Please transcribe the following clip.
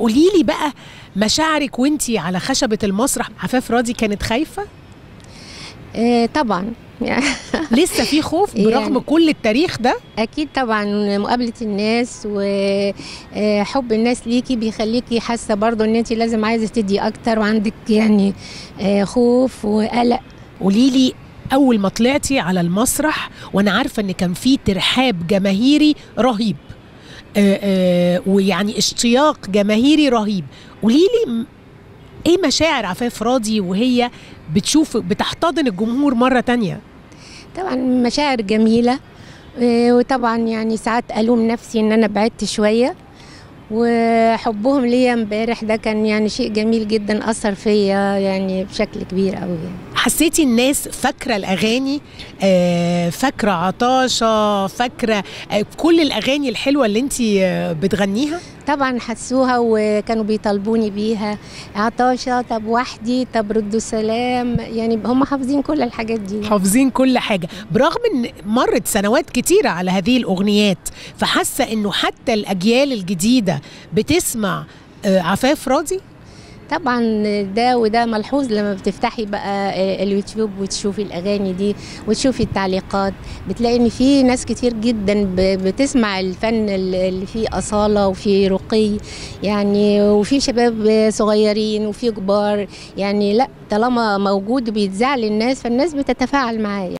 قولي لي بقى مشاعرك وانتي على خشبة المسرح. عفاف راضي كانت خايفة؟ طبعا. لسه في خوف برغم يعني كل التاريخ ده؟ اكيد طبعا. مقابله الناس وحب الناس ليكي بيخليكي حاسه برضو ان انت لازم عايزه تدي اكتر، وعندك يعني خوف وقلق. قولي لي اول ما طلعتي على المسرح وانا عارفه ان كان في ترحاب جماهيري رهيب، ويعني اشتياق جماهيري رهيب، قولي لي ايه مشاعر عفاف راضي وهي بتشوف بتحتضن الجمهور مرة تانية؟ طبعا مشاعر جميلة، وطبعا يعني ساعات ألوم نفسي ان انا بعدت شوية، وحبهم ليا امبارح ده كان يعني شيء جميل جدا، أثر فيا يعني بشكل كبير قوي. حسيتي الناس فاكرة الأغاني، فاكرة عطاشة، فاكرة كل الأغاني الحلوة اللي انتي بتغنيها؟ طبعا حسوها وكانوا بيطالبوني بيها، عطاشة، طب وحدي، طب ردوا سلام، يعني هم حافظين كل الحاجات دي، حافظين كل حاجة برغم ان مرت سنوات كتيرة على هذه الأغنيات. فحاسة انه حتى الأجيال الجديدة بتسمع عفاف راضي؟ طبعا ده وده ملحوظ لما بتفتحي بقى اليوتيوب وتشوفي الاغاني دي وتشوفي التعليقات، بتلاقي ان في ناس كتير جدا بتسمع الفن اللي فيه اصاله وفيه رقي يعني، وفي شباب صغيرين وفي كبار يعني، لا طالما موجود بيتذاع للناس فالناس بتتفاعل معاه.